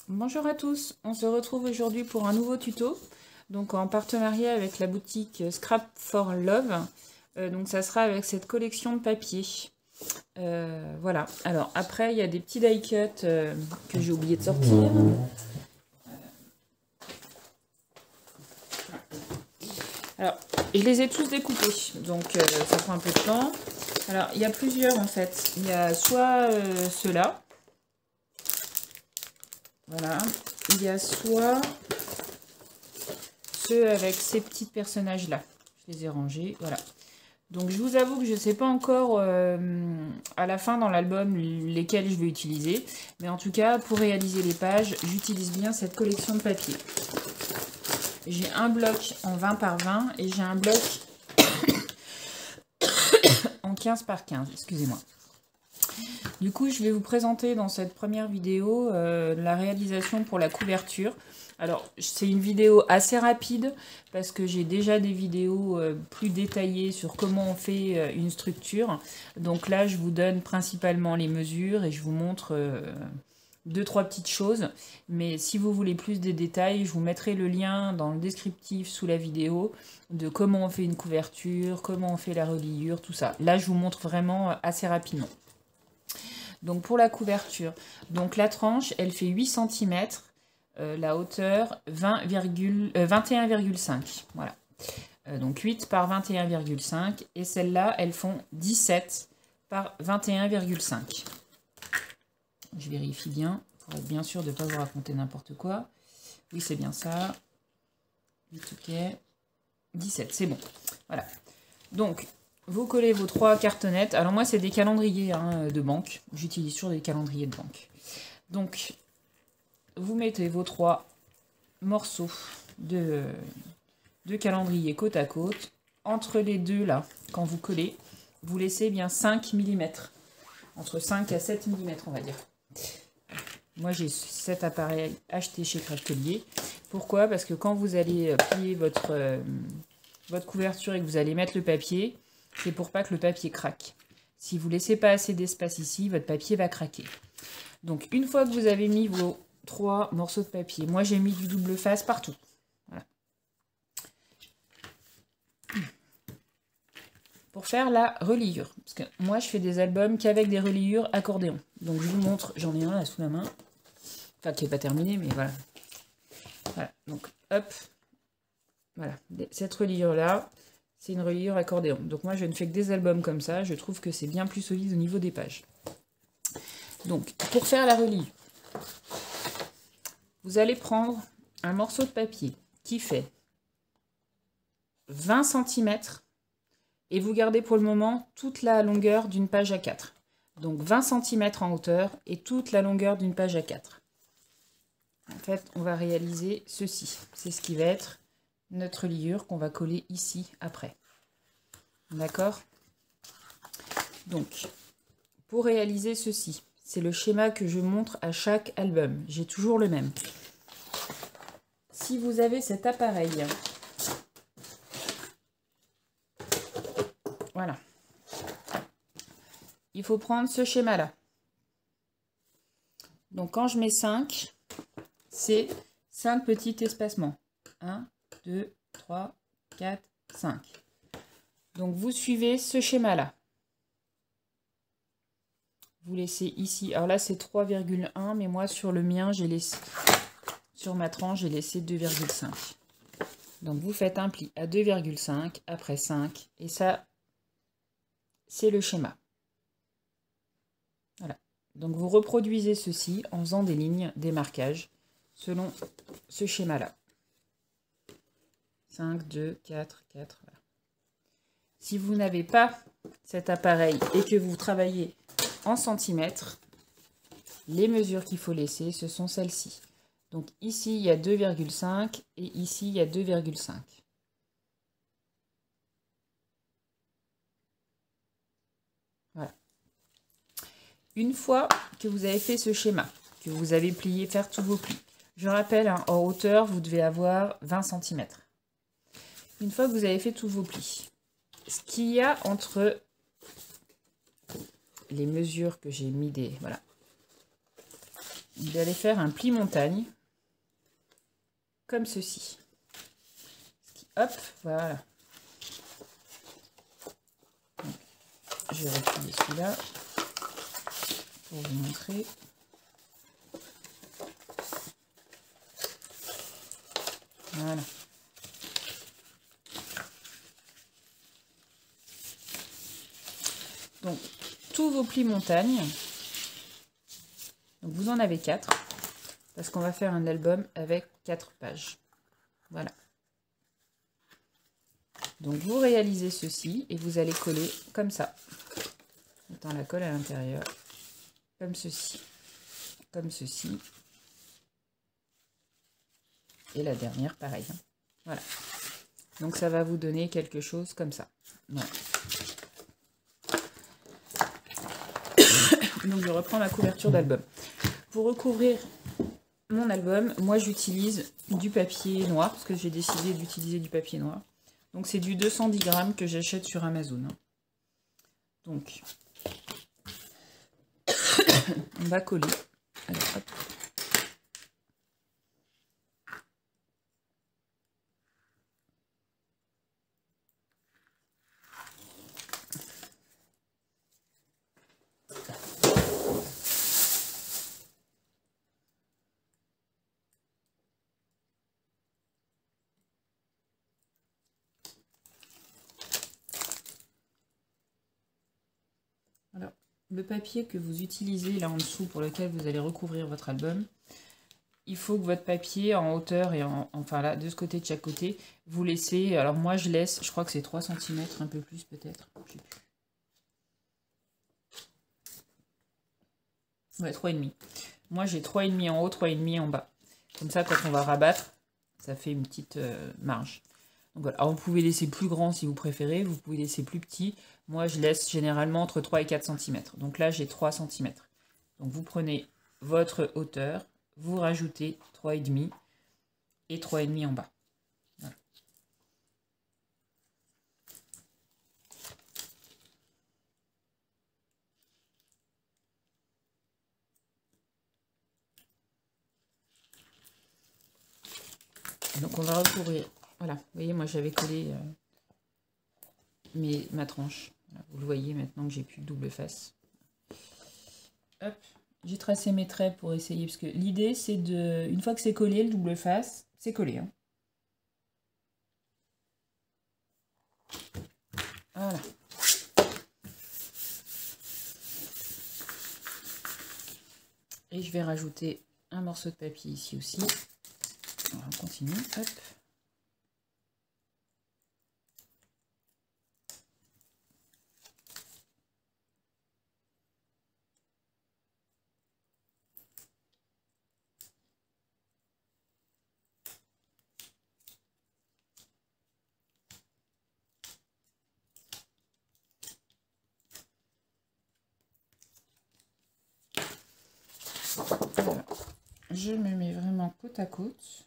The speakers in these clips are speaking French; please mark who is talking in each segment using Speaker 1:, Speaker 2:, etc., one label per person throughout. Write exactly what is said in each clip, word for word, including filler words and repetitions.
Speaker 1: Bonjour à tous, on se retrouve aujourd'hui pour un nouveau tuto, donc en partenariat avec la boutique Scrap for Love. Euh, donc ça sera avec cette collection de papier. Euh, voilà, alors après il y a des petits die cuts euh, que j'ai oublié de sortir. Alors, je les ai tous découpés, donc euh, ça prend un peu de temps. Alors, il y a plusieurs en fait. Il y a soit euh, ceux-là. Voilà. Il y a soit ceux avec ces petits personnages-là. Je les ai rangés, voilà. Donc, je vous avoue que je ne sais pas encore euh, à la fin dans l'album lesquels je vais utiliser. Mais en tout cas, pour réaliser les pages, j'utilise bien cette collection de papier. J'ai un bloc en vingt par vingt et j'ai un bloc en quinze par quinze, excusez-moi. Du coup, je vais vous présenter dans cette première vidéo euh, la réalisation pour la couverture. Alors, c'est une vidéo assez rapide parce que j'ai déjà des vidéos euh, plus détaillées sur comment on fait euh, une structure. Donc là, je vous donne principalement les mesures et je vous montre euh, deux, trois petites choses. Mais si vous voulez plus de détails, je vous mettrai le lien dans le descriptif sous la vidéo de comment on fait une couverture, comment on fait la reliure, tout ça. Là, je vous montre vraiment assez rapidement. Donc pour la couverture, donc la tranche, elle fait huit centimètres, euh, la hauteur vingt, euh, vingt et un virgule cinq. Voilà. Euh, donc huit par vingt et un virgule cinq. Et celles-là, elles font dix-sept par vingt et un virgule cinq. Je vérifie bien, pour être bien sûr de ne pas vous raconter n'importe quoi. Oui, c'est bien ça. huit, ok. dix-sept, c'est bon. Voilà. Donc, vous collez vos trois cartonnettes. Alors moi, c'est des calendriers hein, de banque. J'utilise toujours des calendriers de banque. Donc, vous mettez vos trois morceaux de, de calendrier côte à côte. Entre les deux, là, quand vous collez, vous laissez bien cinq millimètres. Entre cinq à sept millimètres, on va dire. Moi, j'ai cet appareil acheté chez Craftelier. Pourquoi? Parce que quand vous allez plier votre, euh, votre couverture et que vous allez mettre le papier, c'est pour pas que le papier craque. Si vous laissez pas assez d'espace ici, votre papier va craquer. Donc, une fois que vous avez mis vos trois morceaux de papier, moi j'ai mis du double face partout. Voilà. Pour faire la reliure. Parce que moi, je fais des albums qu'avec des reliures accordéon. Donc, je vous montre, j'en ai un là sous la main. Enfin, qui n'est pas terminé, mais voilà. Voilà, donc hop. Voilà, cette reliure-là, c'est une reliure accordéon. Donc moi, je ne fais que des albums comme ça. Je trouve que c'est bien plus solide au niveau des pages. Donc, pour faire la reliure, vous allez prendre un morceau de papier qui fait vingt centimètres et vous gardez pour le moment toute la longueur d'une page A quatre. Donc vingt centimètres en hauteur et toute la longueur d'une page A quatre. En fait, on va réaliser ceci. C'est ce qui va être notre reliure qu'on va coller ici après. D'accord? Donc, pour réaliser ceci, c'est le schéma que je montre à chaque album. J'ai toujours le même. Si vous avez cet appareil, voilà, il faut prendre ce schéma-là. Donc, quand je mets cinq, c'est cinq petits espacements. un, deux, trois, quatre, cinq. Donc, vous suivez ce schéma-là. Vous laissez ici, alors là c'est trois virgule un, mais moi sur le mien, j'ai laissé, sur ma tranche, j'ai laissé deux virgule cinq. Donc, vous faites un pli à deux virgule cinq, après cinq, et ça, c'est le schéma. Voilà. Donc, vous reproduisez ceci en faisant des lignes, des marquages, selon ce schéma-là. cinq, deux, quatre, quatre, voilà. Si vous n'avez pas cet appareil et que vous travaillez en centimètres, les mesures qu'il faut laisser, ce sont celles-ci. Donc ici, il y a deux virgule cinq et ici, il y a deux virgule cinq. Voilà. Une fois que vous avez fait ce schéma, que vous avez plié, faire tous vos plis, je rappelle, hein, en hauteur, vous devez avoir vingt centimètres. Une fois que vous avez fait tous vos plis, ce qu'il y a entre les mesures que j'ai mis des... Voilà. vous allez faire un pli montagne, comme ceci. Hop, voilà. Donc, je vais replier celui-là pour vous montrer. Voilà. Donc, tous vos plis montagne, donc vous en avez quatre, parce qu'on va faire un album avec quatre pages. Voilà. Donc, vous réalisez ceci et vous allez coller comme ça, mettant la colle à l'intérieur, comme ceci, comme ceci. Et la dernière, pareil. Hein. Voilà. Donc, ça va vous donner quelque chose comme ça. Voilà. Donc, je reprends ma couverture d'album. Pour recouvrir mon album, moi, j'utilise du papier noir, parce que j'ai décidé d'utiliser du papier noir. Donc, c'est du deux cent dix grammes que j'achète sur Amazon. Hein. Donc, on va coller. Alors, hop. Alors, le papier que vous utilisez là en dessous pour lequel vous allez recouvrir votre album, il faut que votre papier en hauteur et en, enfin là, de ce côté, de chaque côté, vous laissez, alors moi je laisse, je crois que c'est trois centimètres, un peu plus peut-être, je sais plus. Ouais, trois virgule cinq. Moi j'ai trois virgule cinq en haut, trois virgule cinq en bas. Comme ça, quand on va rabattre, ça fait une petite euh, marge. Donc voilà. Alors, vous pouvez laisser plus grand si vous préférez, vous pouvez laisser plus petit. Moi, je laisse généralement entre trois et quatre centimètres. Donc là, j'ai trois centimètres. Donc vous prenez votre hauteur, vous rajoutez trois virgule cinq et trois virgule cinq en bas. Voilà. Donc on va recouvrir. Voilà, vous voyez, moi j'avais collé euh, mes, ma tranche. Voilà, vous le voyez maintenant que j'ai plus de double face. Hop, j'ai tracé mes traits pour essayer, parce que l'idée c'est de, une fois que c'est collé, le double face, c'est collé. Hein. Voilà. Et je vais rajouter un morceau de papier ici aussi. Alors, on continue, hop. Voilà. Je me mets vraiment côte à côte.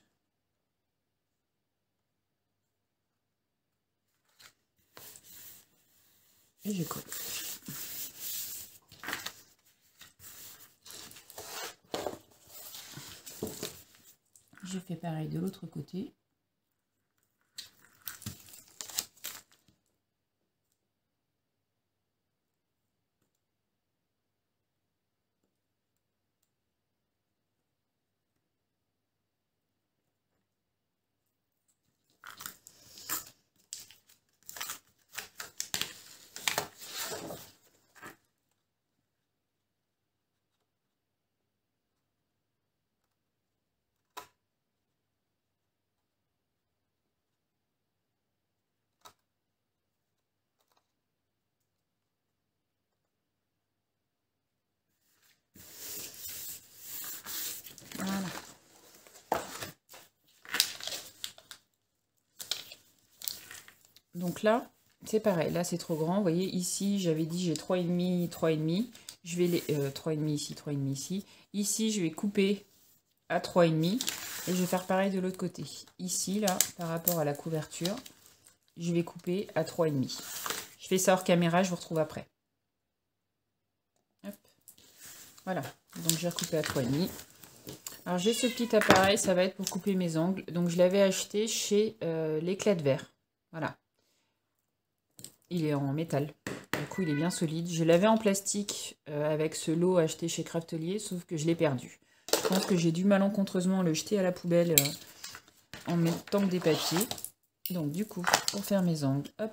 Speaker 1: Et je colle. Je fais pareil de l'autre côté. Voilà. Donc là, c'est pareil. Là, c'est trop grand. Vous voyez, ici, j'avais dit j'ai trois virgule cinq, trois virgule cinq. Je vais les euh, trois virgule cinq ici, trois virgule cinq ici. Ici, je vais couper à trois virgule cinq et je vais faire pareil de l'autre côté. Ici, là, par rapport à la couverture, je vais couper à trois virgule cinq. Je fais ça hors caméra, je vous retrouve après. Hop. Voilà. Donc, j'ai recoupé à trois virgule cinq. Alors j'ai ce petit appareil, ça va être pour couper mes ongles. Donc je l'avais acheté chez euh, l'éclat de verre. Voilà. Il est en métal. Du coup il est bien solide. Je l'avais en plastique euh, avec ce lot acheté chez Craftelier, sauf que je l'ai perdu. Je pense que j'ai dû malencontreusement le jeter à la poubelle euh, en mettant des papiers. Donc du coup, pour faire mes ongles, hop.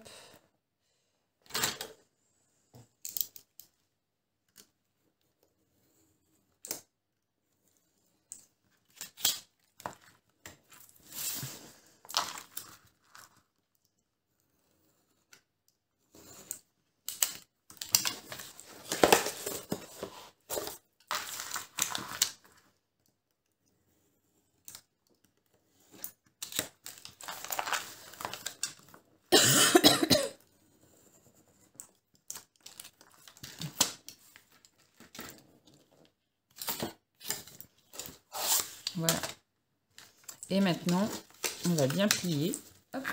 Speaker 1: Voilà. Et maintenant, on va bien plier. Hop.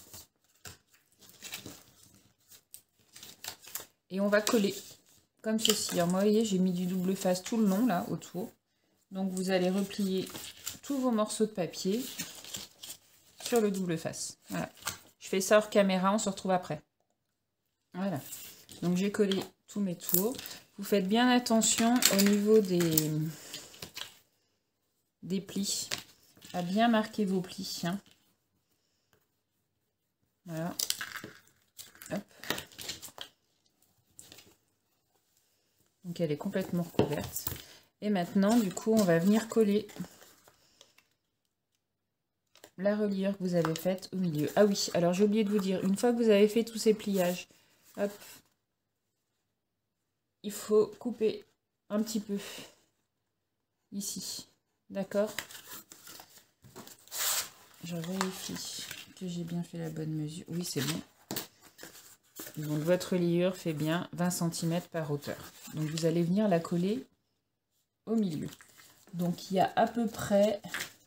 Speaker 1: Et on va coller comme ceci. Alors moi, vous voyez, j'ai mis du double face tout le long, là, autour. Donc, vous allez replier tous vos morceaux de papier sur le double face. Voilà. Je fais ça hors caméra, on se retrouve après. Voilà. Donc, j'ai collé tous mes tours. Vous faites bien attention au niveau des, des plis. À bien marquer vos plis. Hein. Voilà. Hop. Donc elle est complètement recouverte. Et maintenant, du coup, on va venir coller la reliure que vous avez faite au milieu. Ah oui, alors j'ai oublié de vous dire, une fois que vous avez fait tous ces pliages, hop, il faut couper un petit peu ici. D'accord? Je vérifie que j'ai bien fait la bonne mesure. Oui, c'est bon. Donc votre reliure fait bien vingt centimètres par hauteur. Donc vous allez venir la coller au milieu. Donc il y a à peu près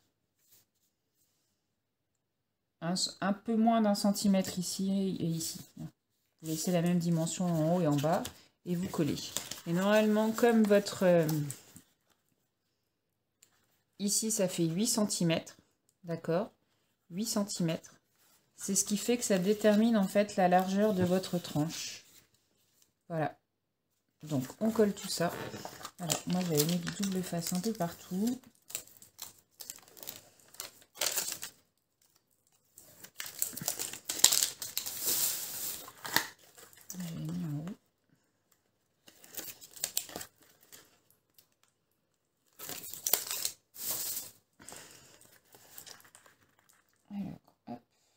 Speaker 1: un, un peu moins d'un centimètre ici et ici. Vous laissez la même dimension en haut et en bas et vous collez. Et normalement, comme votre... Euh, ici, ça fait huit centimètres. D'accord? huit centimètres. C'est ce qui fait que ça détermine en fait la largeur de votre tranche. Voilà. Donc on colle tout ça. Alors moi j'avais mis du double face un peu partout. J'avais mis en haut. Alors, hop.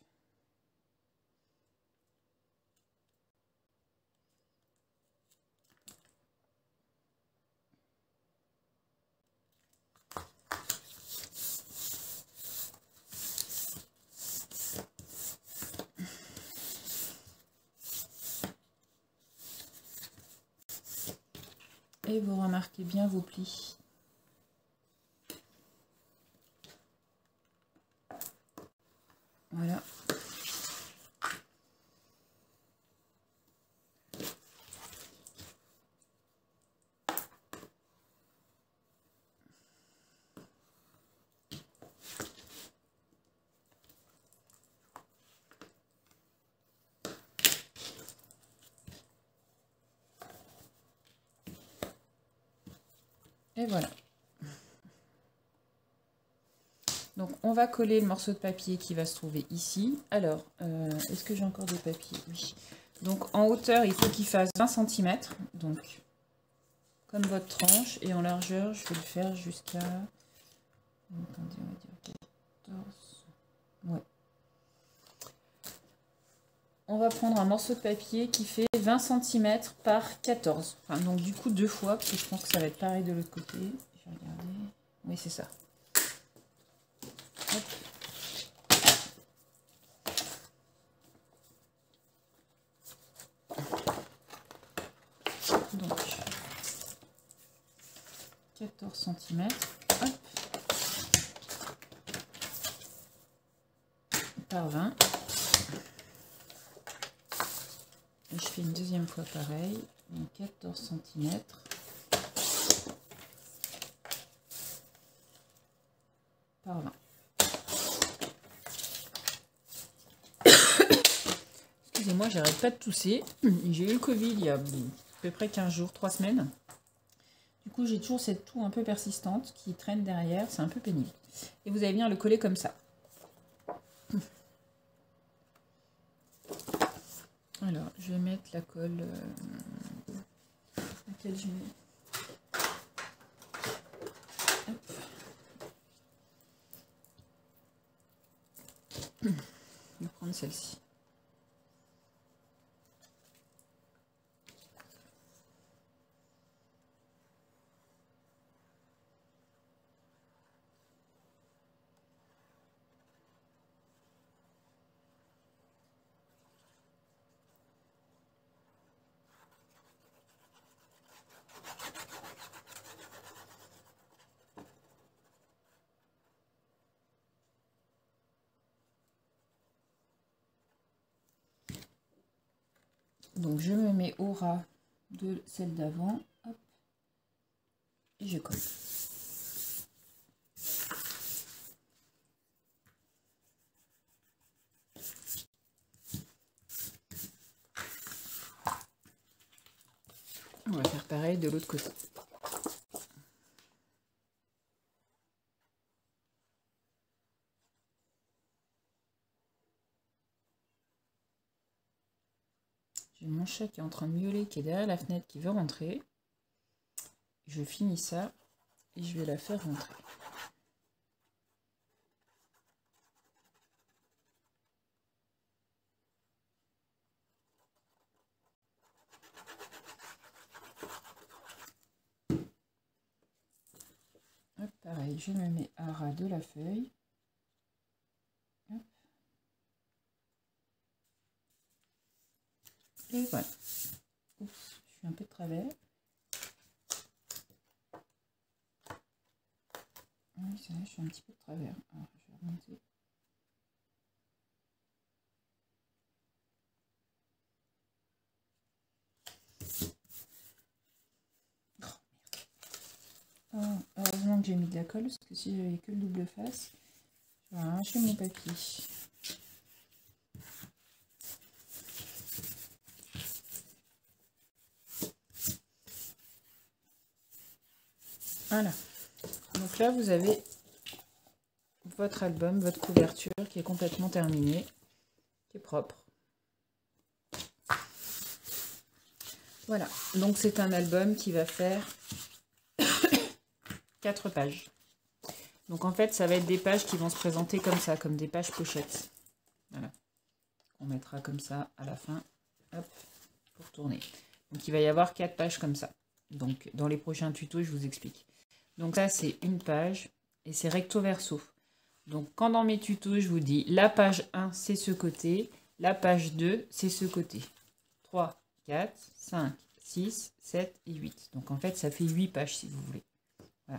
Speaker 1: Et vous remarquez bien vos plis. Voilà. Et voilà. Donc on va coller le morceau de papier qui va se trouver ici. Alors, euh, est-ce que j'ai encore des papiers? Oui. Donc en hauteur, il faut qu'il fasse vingt centimètres. Donc, comme votre tranche. Et en largeur, je vais le faire jusqu'à... Attendez, on va dire quatorze. Ouais. On va prendre un morceau de papier qui fait vingt centimètres par quatorze. Enfin, donc du coup deux fois, parce que je pense que ça va être pareil de l'autre côté. Je vais regarder. Oui, c'est ça. Hop. Donc quatorze centimètres. Hop. Par vingt. Et je fais une deuxième fois pareil. Donc quatorze centimètres. par vingt. Excusez-moi, j'arrête pas de tousser. J'ai eu le Covid il y a à peu près quinze jours, trois semaines. Du coup, j'ai toujours cette toux un peu persistante qui traîne derrière. C'est un peu pénible. Et vous allez venir le coller comme ça. Alors, je vais mettre la colle... Euh, laquelle je mets. Hop. Je vais prendre celle-ci. Donc je me mets au ras de celle d'avant, hop, et je colle. On va faire pareil de l'autre côté. J'ai mon chat qui est en train de miauler, qui est derrière la fenêtre, qui veut rentrer. Je finis ça et je vais la faire rentrer. Hop, pareil, je me mets à ras de la feuille. Hop. Et voilà. Oups, je suis un peu de travers. Oui, c'est vrai, je suis un petit peu de travers. Alors, je vais remonter. Oh, heureusement que j'ai mis de la colle, parce que si j'avais que le double face, je vais arracher mon papier. Voilà. Donc là, vous avez votre album, votre couverture qui est complètement terminée, qui est propre. Voilà. Donc c'est un album qui va faire quatre pages. Donc en fait, ça va être des pages qui vont se présenter comme ça, comme des pages pochettes. Voilà. On mettra comme ça à la fin, hop, pour tourner. Donc il va y avoir quatre pages comme ça. Donc dans les prochains tutos, je vous explique. Donc ça, c'est une page et c'est recto verso. Donc quand dans mes tutos, je vous dis la page un, c'est ce côté, la page deux, c'est ce côté. trois, quatre, cinq, six, sept et huit. Donc en fait, ça fait huit pages si vous voulez. Voilà.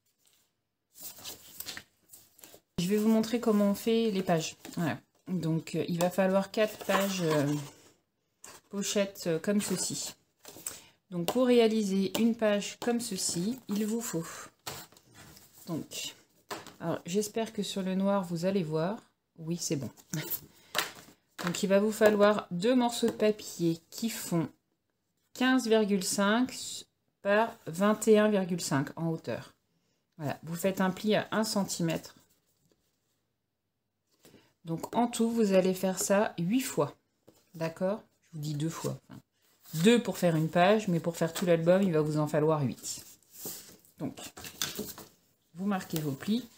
Speaker 1: Je vais vous montrer comment on fait les pages. Voilà. Donc euh, il va falloir quatre pages euh, pochettes euh, comme ceci. Donc pour réaliser une page comme ceci, il vous faut. Donc, alors j'espère que sur le noir vous allez voir. Oui, c'est bon. Donc il va vous falloir deux morceaux de papier qui font quinze virgule cinq par vingt et un virgule cinq en hauteur. Voilà, vous faites un pli à un centimètre. Donc en tout, vous allez faire ça huit fois. D'accord? Je vous dis deux fois. Enfin, deux pour faire une page, mais pour faire tout l'album, il va vous en falloir huit. Donc, vous marquez vos plis.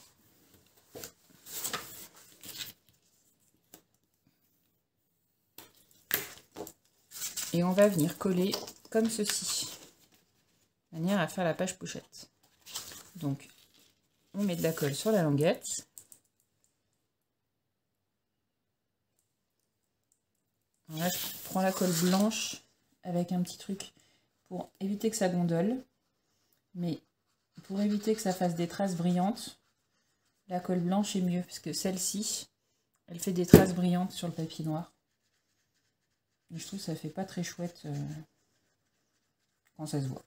Speaker 1: Et on va venir coller comme ceci, de manière à faire la page pochette. Donc, on met de la colle sur la languette. Là, je prends la colle blanche avec un petit truc pour éviter que ça gondole. Mais pour éviter que ça fasse des traces brillantes, la colle blanche est mieux, parce que celle-ci, elle fait des traces brillantes sur le papier noir. Et je trouve que ça fait pas très chouette euh, quand ça se voit.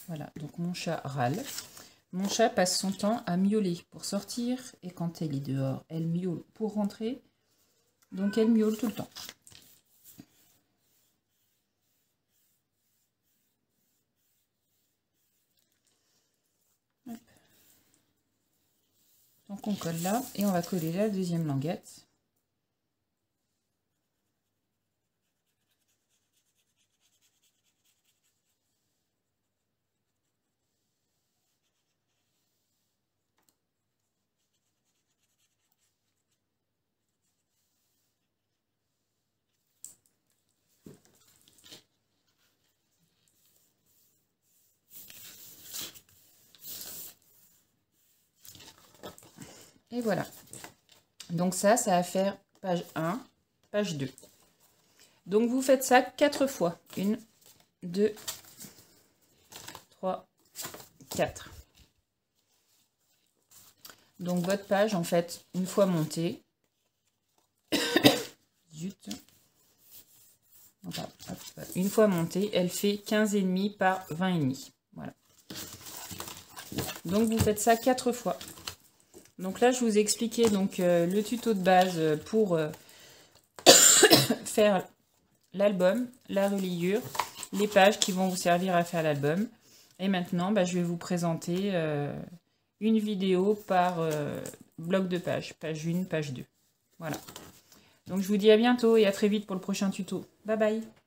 Speaker 1: Voilà, donc mon chat râle. Mon chat passe son temps à miauler pour sortir. Et quand elle est dehors, elle miaule pour rentrer. Donc elle miaule tout le temps. Hop. Donc on colle là et on va coller la deuxième languette. Et voilà. Donc ça, ça va faire page un, page deux. Donc vous faites ça quatre fois. une, deux, trois, quatre. Donc votre page, en fait, une fois montée, zut, enfin, hop, une fois montée, elle fait quinze virgule cinq par vingt virgule cinq. Voilà. Donc vous faites ça quatre fois. Donc là, je vous ai expliqué donc, euh, le tuto de base pour euh, faire l'album, la reliure, les pages qui vont vous servir à faire l'album. Et maintenant, bah, je vais vous présenter euh, une vidéo par euh, bloc de pages, page un, page deux. Voilà. Donc je vous dis à bientôt et à très vite pour le prochain tuto. Bye bye.